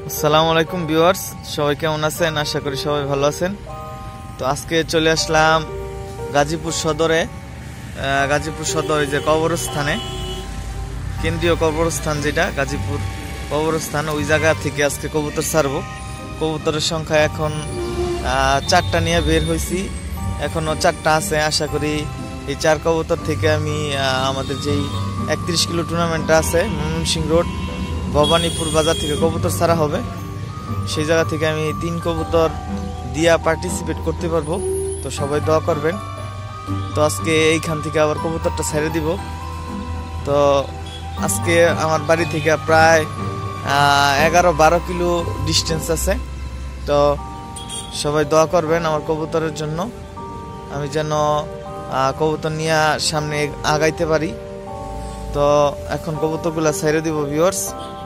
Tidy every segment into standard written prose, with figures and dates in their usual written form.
আসসালামু আলাইকুম ভিউয়ার্স, সবাই কেমন আছেন? আশা করি সবাই ভালো আছেন। তো আজকে চলে আসলাম গাজীপুর সদরে। গাজীপুর সদরে যে কবরস্থানে, কেন্দ্রীয় কবরস্থান যেটা গাজীপুর কবরস্থান, ওই জায়গা থেকে আজকে কবুতর ছাড়বো। কবুতরের সংখ্যা এখন 4টা নিয়ে বের হয়েছি, এখনো 4টা আছে। আশা করি এই 4 কবুতর থেকে আমি আমাদের যেই 31 কিলো টুর্নামেন্টটা আছে ময়মনসিংহ রোড ভবানীপুর বাজার থেকে কবুতর ছাড়া হবে, সেই জায়গা থেকে আমি 3 কবুতর দিয়া পার্টিসিপেট করতে পারবো। তো সবাই দোয়া করবেন। তো আজকে এইখান থেকে আবার কবুতরটা ছেড়ে দিব। তো আজকে আমার বাড়ি থেকে প্রায় 11-12 কিলো ডিস্টেন্স আছে। তো সবাই দোয়া করবেন আমার কবুতরের জন্য, আমি যেন কবুতর নিয়ে সামনে আগাইতে পারি। তো এখন কবুতরগুলো ছেড়ে দিব ভিউয়ার্স।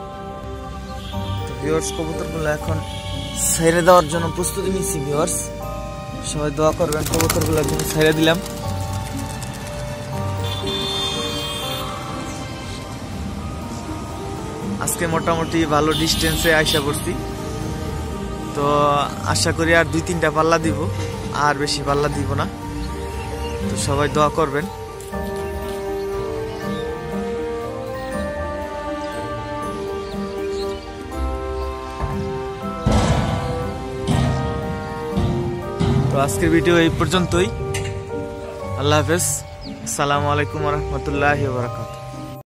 কবুতরগুলো এখন ছেড়ে দেওয়ার জন্য প্রস্তুতি নিচ্ছি ভিউয়ার্স, সবাই দোয়া করবেন। কবুতরগুলো এখন ছেড়ে দিলাম। আজকে মোটামুটি ভালো ডিস্টেন্সে আইসা পড়ছি। তো আশা করি আর 2-3টা পাল্লা দিব, আর বেশি পাল্লা দিব না। তো সবাই দোয়া করবেন। তো আজকের ভিডিও এই পর্যন্তই। আল্লাহ হাফেজ। আসসালামু আলাইকুম ওয়া রাহমাতুল্লাহি ওয়া বারাকাতুহু।